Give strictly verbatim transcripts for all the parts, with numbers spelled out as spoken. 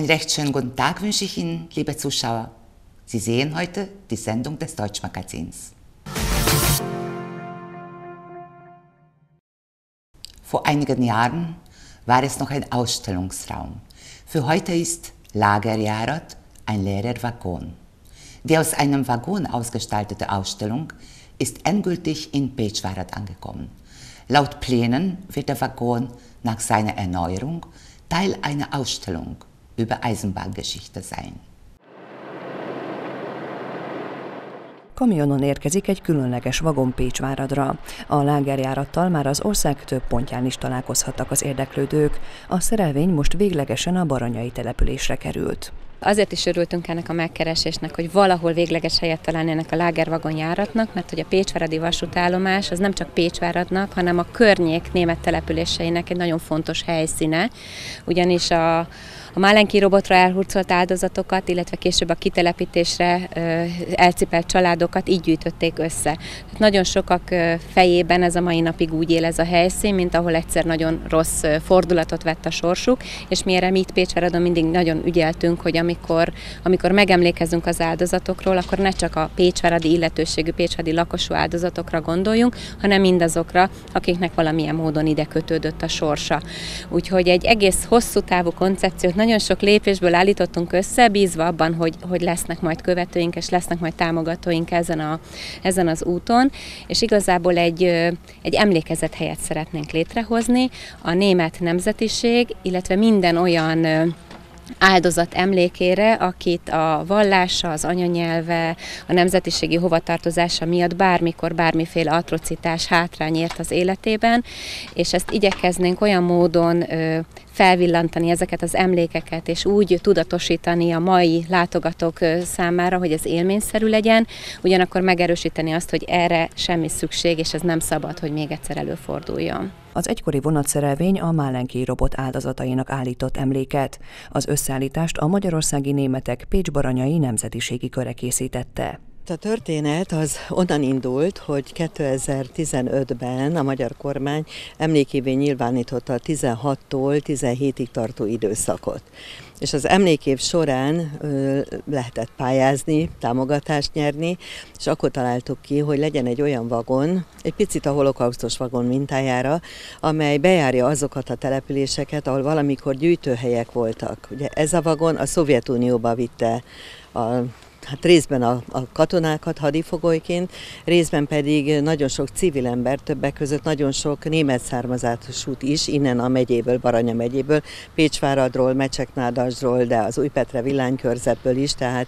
Einen recht schönen guten Tag wünsche ich Ihnen, liebe Zuschauer. Sie sehen heute die Sendung des Deutschmagazins. Vor einigen Jahren war es noch ein Ausstellungsraum. Für heute ist Lagerjárat ein leerer Waggon. Die aus einem Waggon ausgestaltete Ausstellung ist endgültig in Pécsvárad angekommen. Laut Plänen wird der Waggon nach seiner Erneuerung Teil einer Ausstellung über Eisenbahngeschichte sein. Kamionon érkezik egy különleges vagon Pécsváradra. A lágerjárattal már az ország több pontján is találkozhattak az érdeklődők. A szerelvény most véglegesen a baranyai településre került. Azért is örültünk ennek a megkeresésnek, hogy valahol végleges helyet találni ennek a lágervagonjáratnak, mert hogy a pécsváradi vasútállomás az nem csak Pécsváradnak, hanem a környék német településeinek egy nagyon fontos helyszíne, ugyanis a A Málenki robotra elhurcolt áldozatokat, illetve később a kitelepítésre elcipelt családokat így gyűjtötték össze. Tehát nagyon sokak fejében ez a mai napig úgy él ez a helyszín, mint ahol egyszer nagyon rossz fordulatot vett a sorsuk, és mi erre mi itt Pécsváradon mindig nagyon ügyeltünk, hogy amikor, amikor megemlékezünk az áldozatokról, akkor ne csak a pécsváradi illetőségű, pécsváradi lakosú áldozatokra gondoljunk, hanem mindazokra, akiknek valamilyen módon ide kötődött a sorsa. Úgyhogy egy egész hosszú távú koncepciót nagyon sok lépésből állítottunk össze, bízva abban, hogy, hogy lesznek majd követőink, és lesznek majd támogatóink ezen, a, ezen az úton, és igazából egy, egy emlékezathelyet szeretnénk létrehozni, a német nemzetiség, illetve minden olyan áldozat emlékére, akit a vallása, az anyanyelve, a nemzetiségi hovatartozása miatt bármikor, bármiféle atrocitás, hátrány ért az életében, és ezt igyekeznénk olyan módon felvillantani ezeket az emlékeket, és úgy tudatosítani a mai látogatók számára, hogy ez élményszerű legyen, ugyanakkor megerősíteni azt, hogy erre semmi szükség, és ez nem szabad, hogy még egyszer előforduljon. Az egykori vonatszerelvény a Málenki robot áldozatainak állított emléket. Az összeállítást a magyarországi németek Pécs-baranyai nemzetiségi köre készítette. A történet az onnan indult, hogy kétezer-tizenötben a magyar kormány emlékévé nyilvánította a tizenhattól tizenhétig tartó időszakot. És az emlékév során ö, lehetett pályázni, támogatást nyerni, és akkor találtuk ki, hogy legyen egy olyan vagon, egy picit a holokausztos vagon mintájára, amely bejárja azokat a településeket, ahol valamikor gyűjtőhelyek voltak. Ugye ez a vagon a Szovjetunióba vitte a Hát részben a, a katonákat hadifogolyként, részben pedig nagyon sok civil ember, többek között nagyon sok német származásút is, innen a megyéből, Baranya megyéből, Pécsváradról, Mecseknádasról, de az Újpetre villánykörzetből is, tehát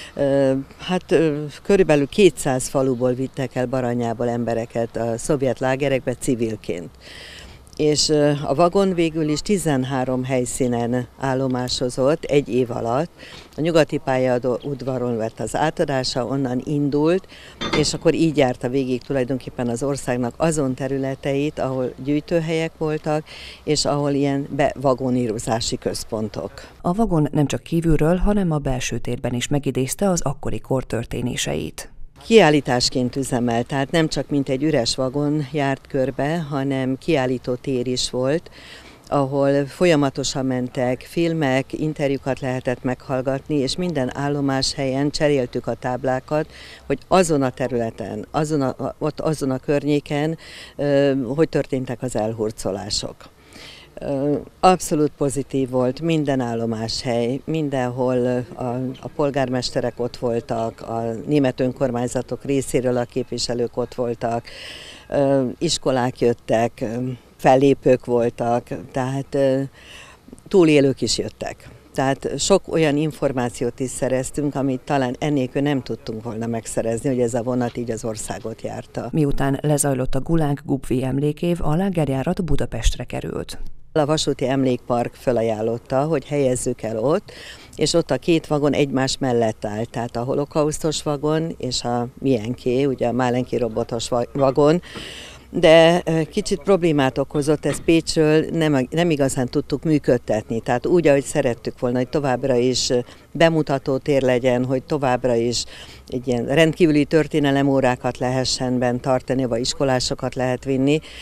hát körülbelül kétszáz faluból vittek el Baranyából embereket a szovjet lágerekbe civilként. És a vagon végül is tizenhárom helyszínen állomásozott egy év alatt. A nyugati pályaudvaron udvaron vett az átadása, onnan indult, és akkor így járta végig tulajdonképpen az országnak azon területeit, ahol gyűjtőhelyek voltak, és ahol ilyen bevagonírozási központok. A vagon nem csak kívülről, hanem a belső térben is megidézte az akkori kor történéseit. Kiállításként üzemel, tehát nem csak mint egy üres vagon járt körbe, hanem kiállító tér is volt, ahol folyamatosan mentek filmek, interjúkat lehetett meghallgatni, és minden állomáshelyen cseréltük a táblákat, hogy azon a területen, azon a, ott azon a környéken, hogy történtek az elhurcolások. Abszolút pozitív volt minden állomáshely, mindenhol a, a polgármesterek ott voltak, a német önkormányzatok részéről a képviselők ott voltak, iskolák jöttek, fellépők voltak, tehát túlélők is jöttek. Tehát sok olyan információt is szereztünk, amit talán ennélkül nem tudtunk volna megszerezni, hogy ez a vonat így az országot járta. Miután lezajlott a Gulány-Gubvi emlékév, a lágerjárat Budapestre került. A vasúti emlékpark felajánlotta, hogy helyezzük el ott, és ott a két vagon egymás mellett állt, tehát a holokausztos vagon és a miénké, ugye a Málenki robotos vagon, de kicsit problémát okozott, ezt Pécsről nem, nem igazán tudtuk működtetni, tehát úgy, ahogy szerettük volna, hogy továbbra is bemutató tér legyen, hogy továbbra is egy ilyen rendkívüli történelemórákat lehessen bent tartani, vagy iskolásokat lehet vinni,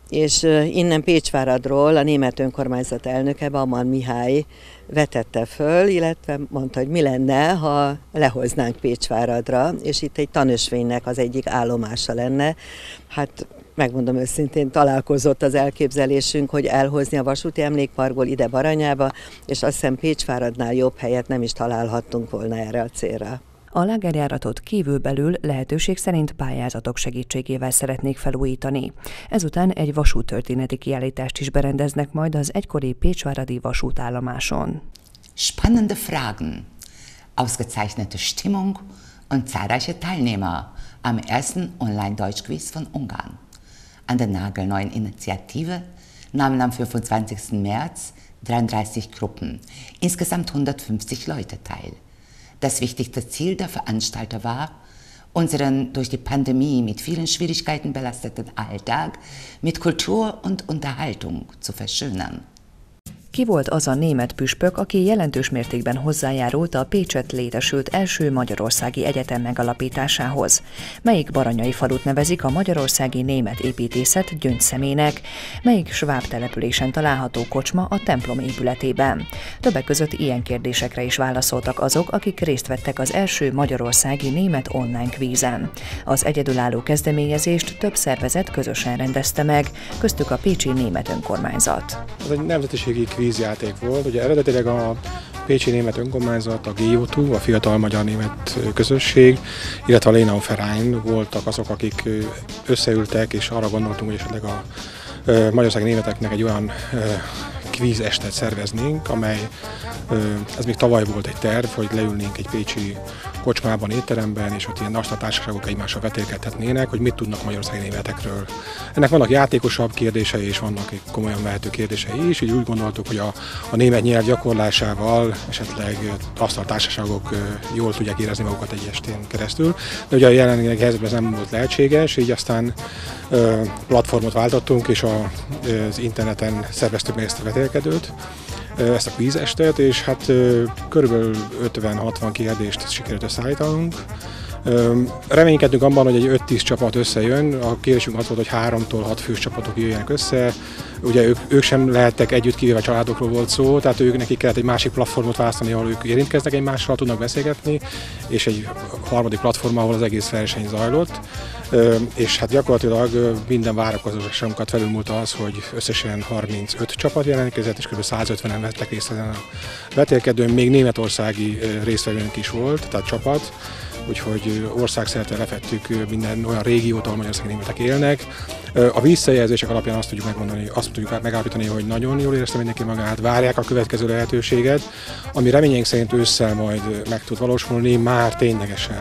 és innen Pécsváradról a német önkormányzat elnöke, Baumann Mihály vetette föl, illetve mondta, hogy mi lenne, ha lehoznánk Pécsváradra, és itt egy tanösvénynek az egyik állomása lenne. Hát megmondom őszintén, találkozott az elképzelésünk, hogy elhozni a vasúti emlékparkból ide Baranyába, és azt hiszem Pécsváradnál jobb helyet nem is találhattunk volna erre a célra. A lágerjáratot kívülbelül lehetőség szerint pályázatok segítségével szeretnék felújítani. Ezután egy vasúttörténeti kiállítást is berendeznek majd az egykori pécsváradi vasútállomáson. Spannende Fragen, ausgezeichnete Stimmung und zahlreiche Teilnehmer am ersten Online-Deutschquiz von Ungarn. An der nagelneuen Initiative nahmen am fünfundzwanzigsten März dreiunddreißig Gruppen, insgesamt hundertfünfzig Leute teil. Das wichtigste Ziel der Veranstalter war, unseren durch die Pandemie mit vielen Schwierigkeiten belasteten Alltag mit Kultur und Unterhaltung zu verschönern. Ki volt az a német püspök, aki jelentős mértékben hozzájárult a Pécsett létesült első magyarországi egyetem megalapításához? Melyik baranyai falut nevezik a magyarországi német építészet gyöngyszemének? Melyik sváb településen található kocsma a templom épületében? Többek között ilyen kérdésekre is válaszoltak azok, akik részt vettek az első magyarországi német online kvízen. Az egyedülálló kezdeményezést több szervezet közösen rendezte meg, köztük a pécsi német önkormányzat. Ez egy nemzetiségi kvízjáték volt. Ugye eredetileg a pécsi német önkormányzat, a gé o kettő, a Fiatal Magyar Német Közösség, illetve a Lénau Verein voltak azok, akik összeültek, és arra gondoltunk, hogy esetleg a magyarországi németeknek egy olyan kvíz estet szerveznénk, amely, ez még tavaly volt egy terv, hogy leülnénk egy pécsi kocsmában, étteremben, és ott ilyen nastratársaságok egymással vetélkedhetnének, hogy mit tudnak magyarországi németekről. Ennek vannak játékosabb kérdései, és vannak komolyan vehető kérdései is, így úgy gondoltuk, hogy a, a német nyelv gyakorlásával esetleg asztaltársaságok jól tudják érezni magukat egy estén keresztül. De ugye a jelenlegi helyzetben ez nem volt lehetséges, így aztán platformot váltottunk, és a, az interneten szerveztük meg ezt a vetélkedőt, ezt a kvízestet, és hát körülbelül ötven-hatvan kérdést sikerült összeállítanunk. Reménykedünk abban, hogy egy öt-tíz csapat összejön, a kérésünk az volt, hogy háromtól hat fős csapatok jöjjenek össze. Ugye ők, ők sem lehettek együtt, kivéve a családokról volt szó, tehát ők nekik kellett egy másik platformot választani, ahol ők érintkeznek egymással, tudnak beszélgetni, és egy harmadik platform, ahol az egész verseny zajlott. És hát gyakorlatilag minden várakozásunkat felülmúlta az, hogy összesen harmincöt csapat jelentkezett, és kb. százötvenen vettek részt ezen a vetélkedőn, még németországi résztvevőnk is volt, tehát csapat. Úgyhogy országszerte lefettük minden olyan régiót, ahol magyarországi németek élnek. A visszajelzések alapján azt tudjuk megmondani, azt tudjuk megállapítani, hogy nagyon jól érezte mindenki magát, várják a következő lehetőséget, ami reményeink szerint ősszel majd meg tud valósulni, már ténylegesen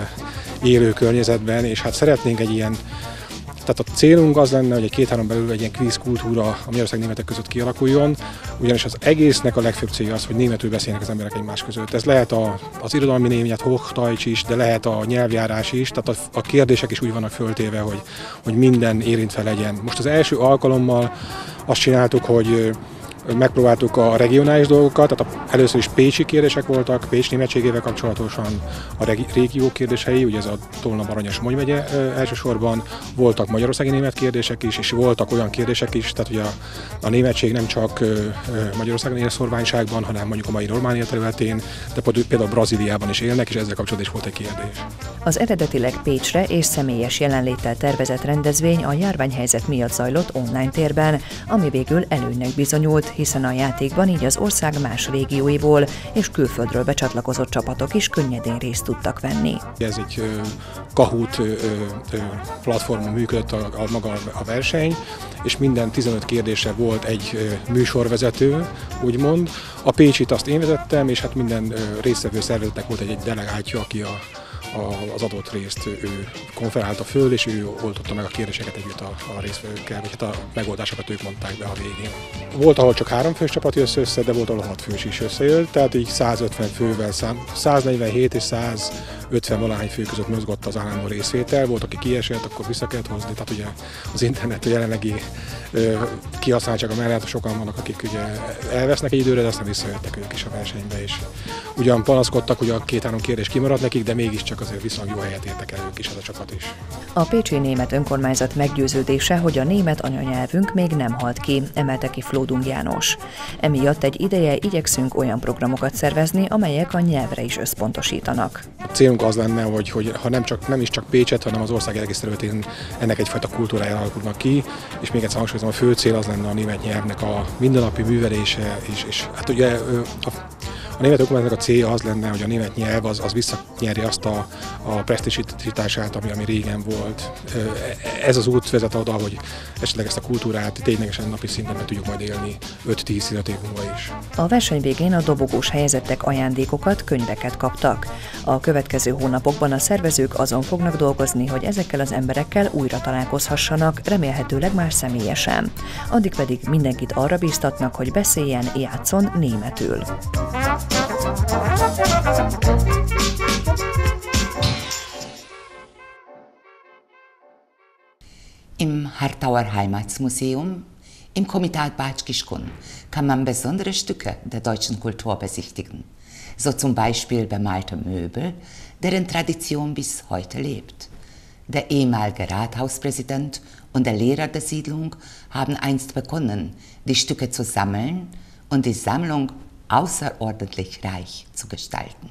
élő környezetben, és hát szeretnénk egy ilyen, tehát a célunk az lenne, hogy egy két-három belül egy ilyen kvíz kultúra a magyarországi németek között kialakuljon, ugyanis az egésznek a legfőbb célja az, hogy németül beszélnek az emberek egymás között. Ez lehet a, az irodalmi német, Hochdeutsch is, de lehet a nyelvjárás is, tehát a, a kérdések is úgy vannak föltéve, hogy, hogy minden érintve legyen. Most az első alkalommal azt csináltuk, hogy megpróbáltuk a regionális dolgokat, tehát először is pécsi kérdések voltak, Pécs németségével kapcsolatosan a régió kérdései, ugye ez a Tolna-Baranya-Somogy megye elsősorban, voltak magyarországi német kérdések is, és voltak olyan kérdések is, tehát ugye a, a németség nem csak Magyarországon él szorványságban, hanem mondjuk a mai Románia területén, de például Brazíliában is élnek, és ezzel kapcsolatban is volt egy kérdés. Az eredetileg Pécsre és személyes jelenléttel tervezett rendezvény a járványhelyzet miatt zajlott online térben, ami végül előnynek bizonyult, hiszen a játékban így az ország más régióiból és külföldről becsatlakozott csapatok is könnyedén részt tudtak venni. Ez egy Kahoot platformon működött a, a maga a verseny, és minden tizenöt kérdésre volt egy műsorvezető, úgymond. A Pécsit azt én vezettem, és hát minden résztvevő szervezetnek volt egy, egy delegátja, aki a az adott részt ő konferálta föl, és ő oltotta meg a kérdéseket együtt a, a résztvevőkkel, vagy hát a megoldásokat ők mondták be a végén. Volt, ahol csak három fős csapat jött össze, de volt, ahol hat fős is összejött, tehát így százötven fővel, szám, száznegyvenhét és száz ötven valahány fő között mozgott az állandó részvétel, volt, aki kiesett, akkor vissza kellett hozni, tehát ugye az internet jelenlegi kihasználtsága mellett sokan vannak, akik ugye elvesznek egy időre, de aztán visszajöttek ők is a versenybe, és ugyan panaszkodtak, hogy a két-három kérdés kimaradt nekik, de mégiscsak azért viszonylag jó helyet értek el ők is, ez a csapat is. A pécsi német önkormányzat meggyőződése, hogy a német anyanyelvünk még nem halt ki, emelte ki Flódung János. Emiatt egy ideje igyekszünk olyan programokat szervezni, amelyek a nyelvre is összpontosítanak. A célunk az lenne, hogy, hogy ha nem, csak, nem is csak Pécset, hanem az ország egész területén ennek egyfajta kultúrája alakulnak ki, és még egyszer hangsúlyozom, a fő cél az lenne a német nyelvnek a mindennapi művelése, és, és hát ugye a, a német önkormányzatnak a célja az lenne, hogy a német nyelv az, az visszanyerje azt a, a presztízsitását, ami, ami régen volt. Ez az út vezet oda, hogy esetleg ezt a kultúrát ténylegesen napi szinten meg tudjuk majd élni öt-tíz-tizenöt év múlva is. A verseny végén a dobogós helyezettek ajándékokat, könyveket kaptak. A következő hónapokban a szervezők azon fognak dolgozni, hogy ezekkel az emberekkel újra találkozhassanak, remélhetőleg már személyesen. Addig pedig mindenkit arra bíztatnak, hogy beszéljen, játszon németül. Im Harthauer Heimatsmuseum, im Komitat Bad Kiskun, kann man besondere Stücke der deutschen Kultur besichtigen, so zum Beispiel bemalte Möbel, deren Tradition bis heute lebt. Der ehemalige Rathauspräsident und der Lehrer der Siedlung haben einst begonnen, die Stücke zu sammeln und die Sammlung außerordentlich reich zu gestalten.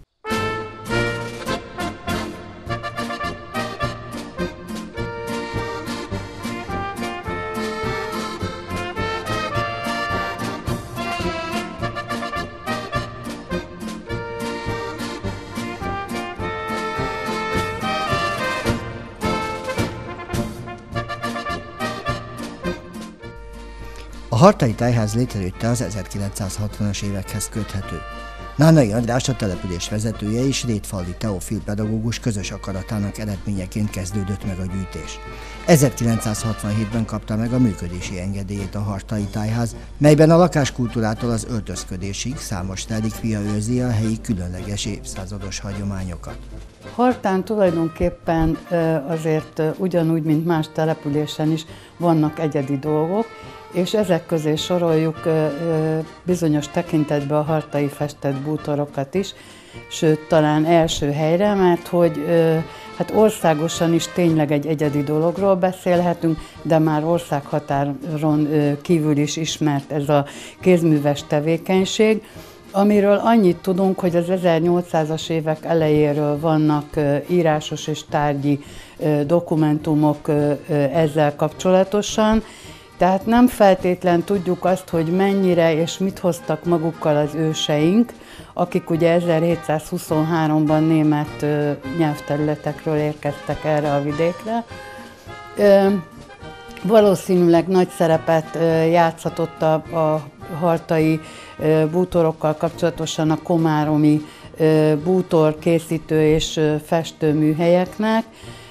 A Hartai Tájház létrejötte az ezerkilencszázhatvanas évekhez köthető. Nánai András, a település vezetője és Rétfalvi Teofil pedagógus közös akaratának eredményeként kezdődött meg a gyűjtés. ezerkilencszázhatvanhétben kapta meg a működési engedélyét a Hartai Tájház, melyben a lakáskultúrától az öltözködésig számos relikvia őrzi a helyi különleges évszázados hagyományokat. Hartán tulajdonképpen azért ugyanúgy, mint más településen is vannak egyedi dolgok, és ezek közé soroljuk bizonyos tekintetben a hartai festett bútorokat is, sőt, talán első helyre, mert hogy hát országosan is tényleg egy egyedi dologról beszélhetünk, de már országhatáron kívül is ismert ez a kézműves tevékenység, amiről annyit tudunk, hogy az ezernyolcszázas évek elejéről vannak írásos és tárgyi dokumentumok ezzel kapcsolatosan, tehát nem feltétlen tudjuk azt, hogy mennyire és mit hoztak magukkal az őseink, akik ugye ezerhétszázhuszonháromban német nyelvterületekről érkeztek erre a vidékre. Valószínűleg nagy szerepet játszhatott a, a hartai bútorokkal kapcsolatosan a komáromi bútorkészítő és festőműhelyeknek.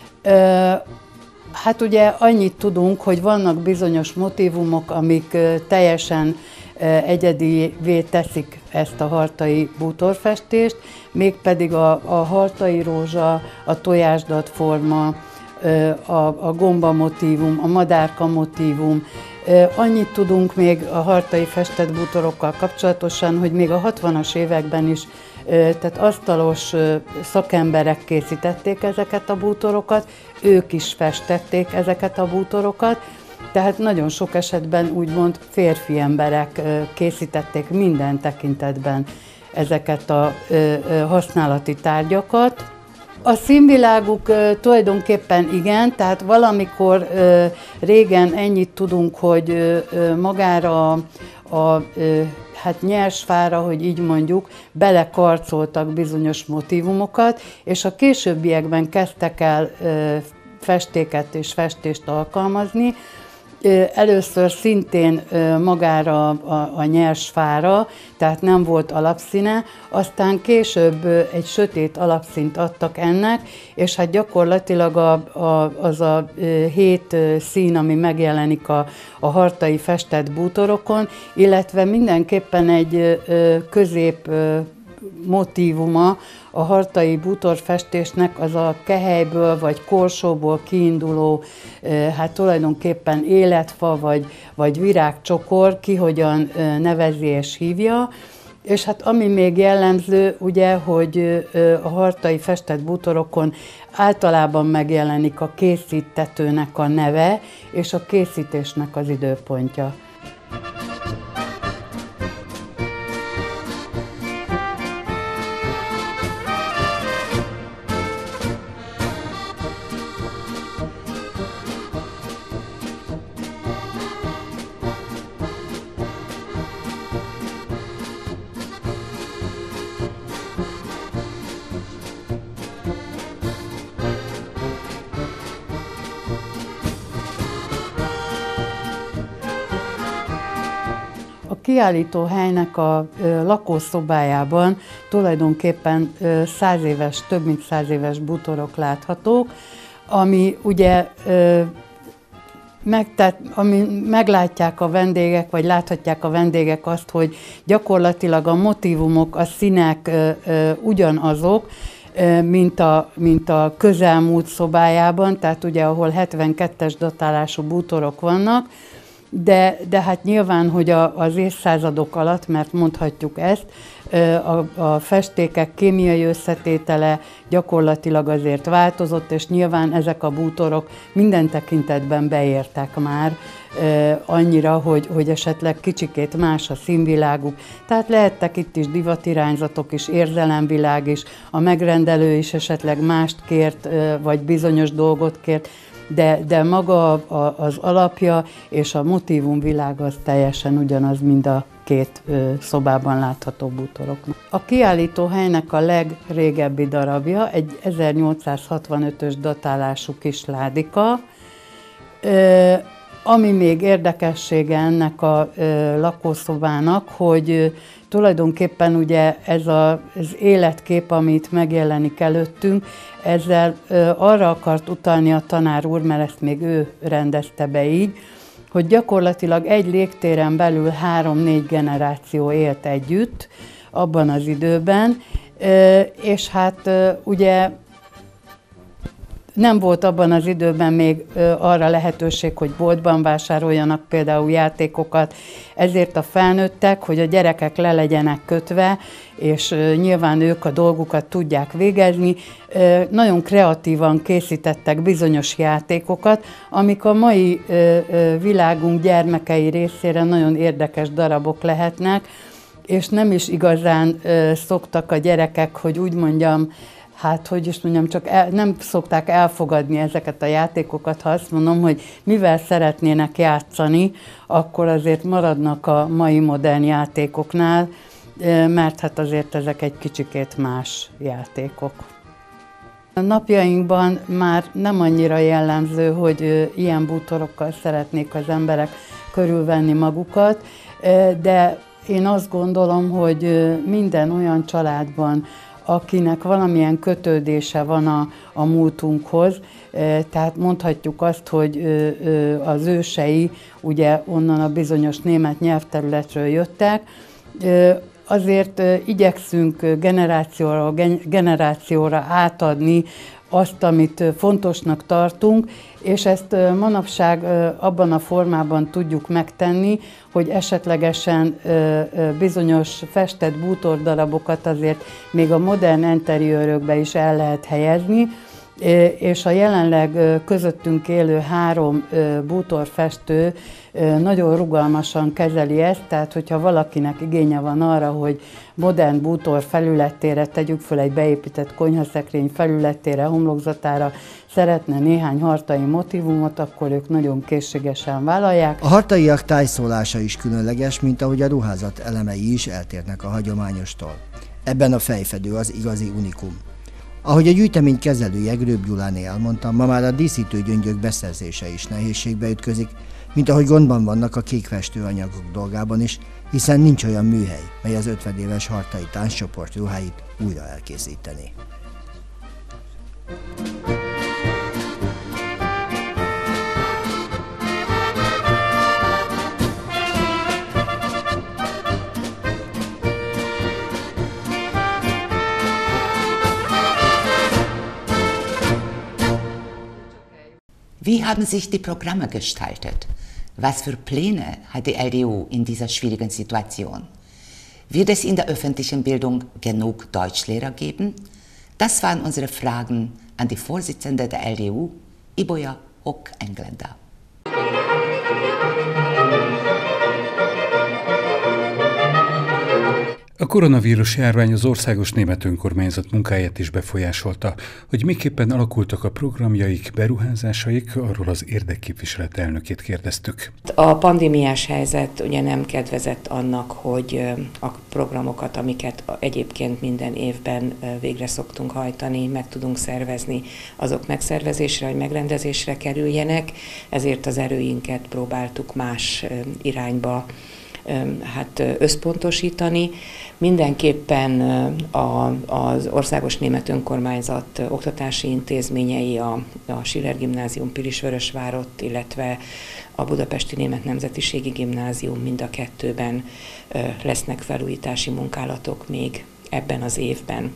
Hát ugye annyit tudunk, hogy vannak bizonyos motívumok, amik teljesen egyedivé teszik ezt a hartai bútorfestést, mégpedig a, a hartai rózsa, a tojásdat forma, a, a gomba motívum, a madárka motívum. Annyit tudunk még a hartai festett bútorokkal kapcsolatosan, hogy még a hatvanas években is, tehát asztalos szakemberek készítették ezeket a bútorokat, ők is festették ezeket a bútorokat, tehát nagyon sok esetben úgymond férfi emberek készítették minden tekintetben ezeket a használati tárgyakat. A színviláguk tulajdonképpen igen, tehát valamikor régen ennyit tudunk, hogy magára a, a hát nyersfára, hogy így mondjuk, belekarcoltak bizonyos motívumokat, és a későbbiekben kezdtek el festéket és festést alkalmazni. Először szintén magára a, a nyersfára, tehát nem volt alapszíne, aztán később egy sötét alapszínt adtak ennek, és hát gyakorlatilag a, a, az a hét szín, ami megjelenik a, a hartai festett bútorokon, illetve mindenképpen egy közép motívuma a hartai bútorfestésnek az a kehelyből vagy korsóból kiinduló, hát tulajdonképpen életfa vagy, vagy virágcsokor, ki hogyan nevezi és hívja. És hát ami még jellemző, ugye, hogy a hartai festett bútorokon általában megjelenik a készítetőnek a neve és a készítésnek az időpontja. A kiállítóhelynek a lakószobájában tulajdonképpen száz éves, több mint száz éves bútorok láthatók, ami ugye meg, tehát, ami meglátják a vendégek, vagy láthatják a vendégek azt, hogy gyakorlatilag a motívumok, a színek ugyanazok, mint a, mint a közelmúlt szobájában, tehát ugye ahol hetvenkettes datálású bútorok vannak, De, de hát nyilván, hogy a, az évszázadok alatt, mert mondhatjuk ezt, a, a festékek kémiai összetétele gyakorlatilag azért változott, és nyilván ezek a bútorok minden tekintetben beértek már annyira, hogy, hogy esetleg kicsikét más a színviláguk. Tehát lehettek itt is divatirányzatok is, érzelemvilág is, a megrendelő is esetleg mást kért, vagy bizonyos dolgot kért, De, de maga a, az alapja és a motívumvilág az teljesen ugyanaz, mint a két ö, szobában látható bútoroknak. A kiállítóhelynek a legrégebbi darabja egy ezernyolcszázhatvanötös datálású kis ládika, ö, ami még érdekessége ennek a ö, lakószobának, hogy ö, tulajdonképpen ugye ez a, az életkép, amit megjelenik előttünk, ezzel ö, arra akart utalni a tanár úr, mert ezt még ő rendezte be így, hogy gyakorlatilag egy légtéren belül három-négy generáció élt együtt abban az időben, ö, és hát ö, ugye nem volt abban az időben még ö, arra lehetőség, hogy boltban vásároljanak például játékokat, ezért a felnőttek, hogy a gyerekek le legyenek kötve, és ö, nyilván ők a dolgukat tudják végezni, ö, nagyon kreatívan készítettek bizonyos játékokat, amik a mai ö, ö, világunk gyermekei részére nagyon érdekes darabok lehetnek, és nem is igazán ö, szoktak a gyerekek, hogy úgy mondjam, hát, hogy is mondjam, csak el, nem szokták elfogadni ezeket a játékokat, ha azt mondom, hogy mivel szeretnének játszani, akkor azért maradnak a mai modern játékoknál, mert hát azért ezek egy kicsikét más játékok. A napjainkban már nem annyira jellemző, hogy ilyen bútorokkal szeretnék az emberek körülvenni magukat, de én azt gondolom, hogy minden olyan családban, akinek valamilyen kötődése van a, a múltunkhoz, tehát mondhatjuk azt, hogy az ősei ugye onnan a bizonyos német nyelvterületről jöttek, azért igyekszünk generációra, generációra átadni azt, amit fontosnak tartunk, és ezt manapság abban a formában tudjuk megtenni, hogy esetlegesen bizonyos festett bútordarabokat azért még a modern interiőrökbe is el lehet helyezni, és a jelenleg közöttünk élő három bútorfestő nagyon rugalmasan kezeli ezt, tehát hogyha valakinek igénye van arra, hogy modern bútor felületére, tegyük föl egy beépített konyhaszekrény felületére, homlokzatára szeretne néhány hartai motívumot, akkor ők nagyon készségesen vállalják. A hartaiak tájszólása is különleges, mint ahogy a ruházat elemei is eltérnek a hagyományostól. Ebben a fejfedő az igazi unikum. Ahogy a gyűjtemény kezelője Grőb Gyuláné elmondta, ma már a díszítő gyöngyök beszerzése is nehézségbe ütközik, mint ahogy gondban vannak a kékfestőanyagok dolgában is, hiszen nincs olyan műhely, mely az ötven éves hartai tánccsoport ruháit újra elkészíteni. Wie haben sich die Programme gestaltet? Was für Pläne hat die L D U in dieser schwierigen Situation? Wird es in der öffentlichen Bildung genug Deutschlehrer geben? Das waren unsere Fragen an die Vorsitzende der L D U, Ibolya Hock-Englander. A koronavírus járvány az országos német önkormányzat munkáját is befolyásolta. Hogy miképpen alakultak a programjaik, beruházásaik, arról az érdekképviselet elnökét kérdeztük. A pandémiás helyzet ugye nem kedvezett annak, hogy a programokat, amiket egyébként minden évben végre szoktunk hajtani, meg tudunk szervezni, azok megszervezésre vagy megrendezésre kerüljenek, ezért az erőinket próbáltuk más irányba hát összpontosítani. Mindenképpen a, az Országos Német Önkormányzat oktatási intézményei, a, a Schiller Gimnázium Pilisvörösvárott, illetve a Budapesti Német Nemzetiségi Gimnázium mind a kettőben lesznek felújítási munkálatok még ebben az évben.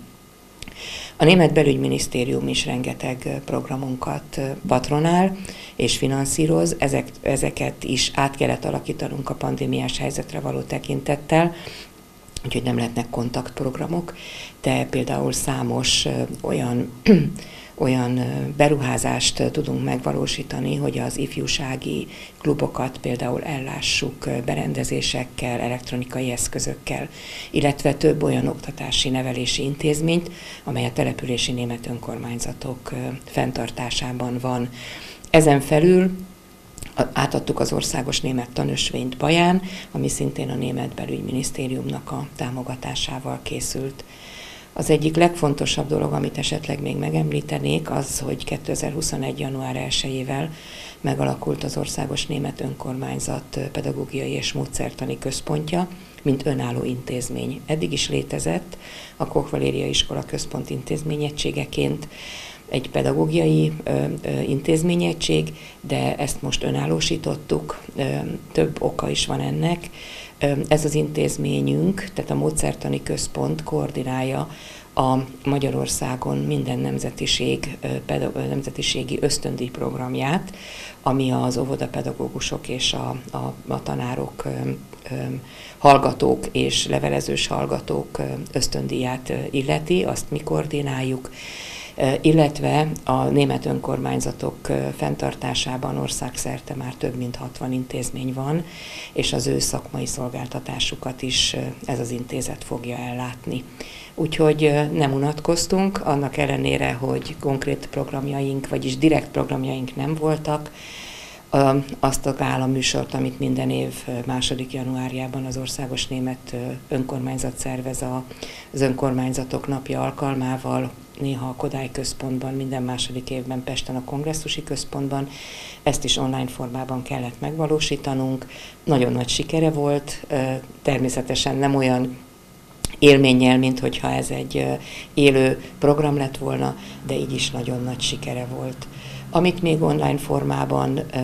A Német Belügyminisztérium is rengeteg programunkat patronál és finanszíroz, ezek, ezeket is át kellett alakítanunk a pandémiás helyzetre való tekintettel, úgyhogy nem lehetnek kontaktprogramok, de például számos olyan, olyan beruházást tudunk megvalósítani, hogy az ifjúsági klubokat például ellássuk berendezésekkel, elektronikai eszközökkel, illetve több olyan oktatási nevelési intézményt, amely a települési német önkormányzatok fenntartásában van. Ezen felül átadtuk az Országos Német Tanösvényt Baján, ami szintén a Német Belügyminisztériumnak a támogatásával készült. Az egyik legfontosabb dolog, amit esetleg még megemlítenék, az, hogy kétezer-huszonegy. január elsejével megalakult az Országos Német Önkormányzat Pedagógiai és Módszertani Központja, mint önálló intézmény. Eddig is létezett a Koch Valéria Iskola Központ intézményegységeként, egy pedagógiai ö, ö, intézményegység, de ezt most önállósítottuk, ö, több oka is van ennek. Ö, ez az intézményünk, tehát a Módszertani Központ koordinálja a Magyarországon minden nemzetiség, ö, pedag- nemzetiségi ösztöndíj programját, ami az óvodapedagógusok és a, a, a tanárok, ö, ö, hallgatók és levelezős hallgatók ösztöndíját illeti, azt mi koordináljuk, illetve a német önkormányzatok fenntartásában országszerte már több mint hatvan intézmény van, és az ő szakmai szolgáltatásukat is ez az intézet fogja ellátni. Úgyhogy nem unatkoztunk, annak ellenére, hogy konkrét programjaink, vagyis direkt programjaink nem voltak, azt a gálaműsort, amit minden év második januárjában az Országos Német Önkormányzat szervez az Önkormányzatok Napja alkalmával, néha a Kodály Központban, minden második évben Pesten a Kongresszusi Központban. Ezt is online formában kellett megvalósítanunk. Nagyon nagy sikere volt, természetesen nem olyan élménnyel, mint hogyha ez egy élő program lett volna, de így is nagyon nagy sikere volt. Amit még online formában ö,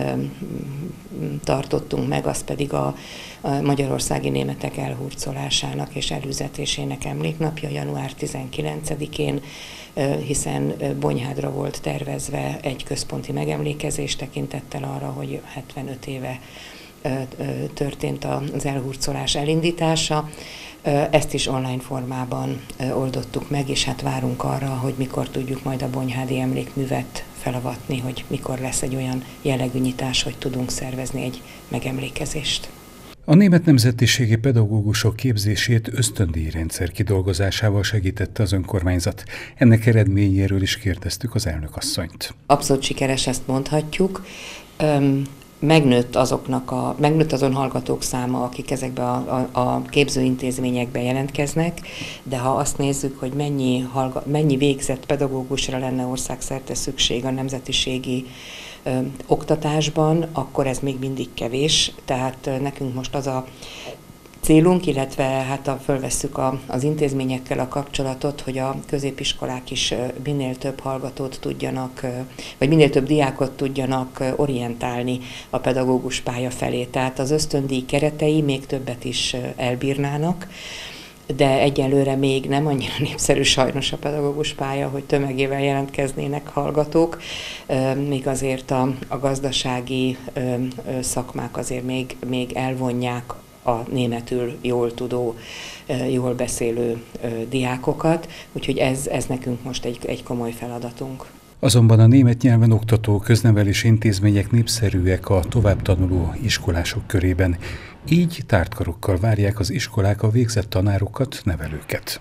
tartottunk meg, az pedig a, a magyarországi németek elhurcolásának és elüzetésének emléknapja január tizenkilencedikén, ö, hiszen Bonyhádra volt tervezve egy központi megemlékezés tekintettel arra, hogy hetvenöt éve ö, ö, történt az elhurcolás elindítása. Ezt is online formában oldottuk meg, és hát várunk arra, hogy mikor tudjuk majd a bonyhádi emlékművet felavatni, hogy mikor lesz egy olyan jellegű nyitás, hogy tudunk szervezni egy megemlékezést. A német nemzetiségi pedagógusok képzését ösztöndíjrendszer kidolgozásával segítette az önkormányzat. Ennek eredményéről is kérdeztük az elnökasszonyt. Abszolút sikeres, ezt mondhatjuk. Öm, Megnőtt, azoknak a, megnőtt azon hallgatók száma, akik ezekbe a, a, a képzőintézményekbe jelentkeznek, de ha azt nézzük, hogy mennyi, hallga, mennyi végzett pedagógusra lenne országszerte szükség a nemzetiségi ö, oktatásban, akkor ez még mindig kevés. Tehát ö, nekünk most az a célunk, illetve hát a, fölvesszük a, az intézményekkel a kapcsolatot, hogy a középiskolák is minél több hallgatót tudjanak, vagy minél több diákot tudjanak orientálni a pedagógus pálya felé. Tehát az ösztöndíj keretei még többet is elbírnának. de egyelőre még nem annyira népszerű sajnos a pedagógus pálya, hogy tömegével jelentkeznének hallgatók, míg azért a, a gazdasági szakmák azért még, még elvonják a németül jól tudó, jól beszélő diákokat, úgyhogy ez, ez nekünk most egy, egy komoly feladatunk. Azonban a német nyelven oktató köznevelési intézmények népszerűek a továbbtanuló iskolások körében, így tártkarokkal várják az iskolák a végzett tanárokat, nevelőket.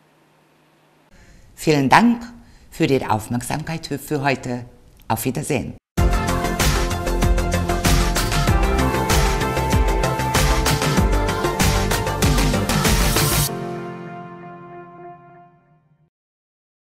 Vielen Dank für Ihre Aufmerksamkeit für heute. Auf Wiedersehen.